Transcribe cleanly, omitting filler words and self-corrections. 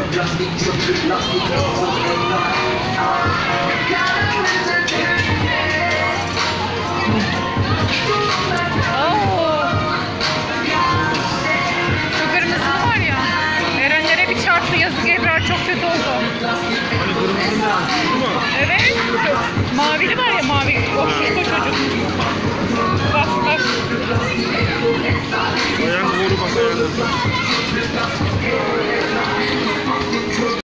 Şu kırmızı var ya. Erenlere bir çarptı, yazık Ebrar, çok kötü oldu. Evet. Mavili var ya, mavi. O çocuk. Bak bak. Ayağını doğru bak, ayağını.